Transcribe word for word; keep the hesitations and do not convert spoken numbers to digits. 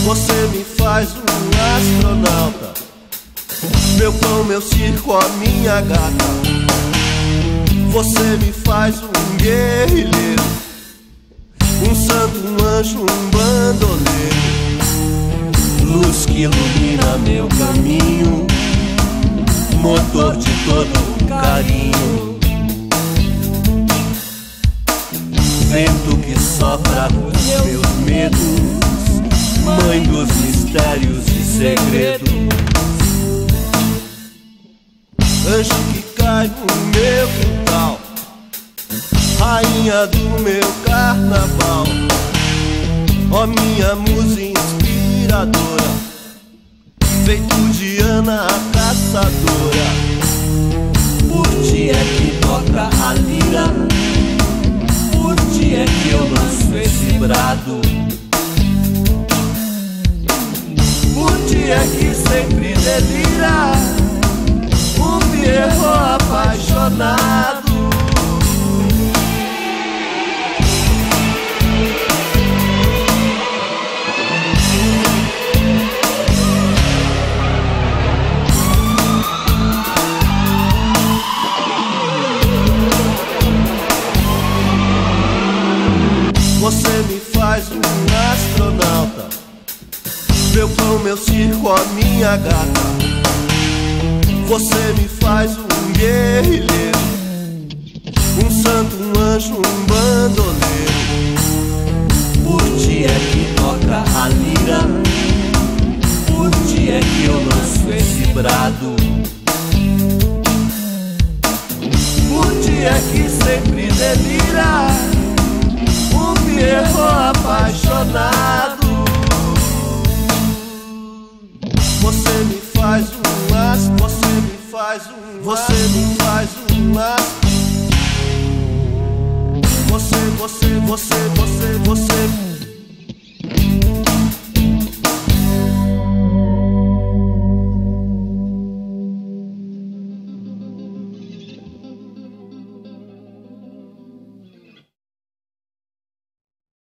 Você me faz um astronauta, meu pão, meu circo, a minha gata. Você me faz um guerrilheiro, um santo, um anjo, um bandoleiro, luz que ilumina meu caminho, motor de todo carinho, vento que sopra os meus medos, mãe dos mistérios e segredos, anjo que cai no meu quintal, rainha do meu carnaval, ó minha musa inspiradora, feito de Ana a caçadora. Por ti é que toca a lira, por ti é que eu lanço esse brado, por ti é que sempre delira um Pierrot apaixonado. Você me faz um astronauta, meu pão, meu circo, a minha gata. Você me faz um guerrilheiro, um santo, um anjo, um bandoleiro. Por ti é que toca a lira, por ti é que eu lanço esse brado, por ti é que sempre delira um Pierrot apaixonado. Você me faz um as, você me faz um, você me faz um as. Você, você, você, você, você.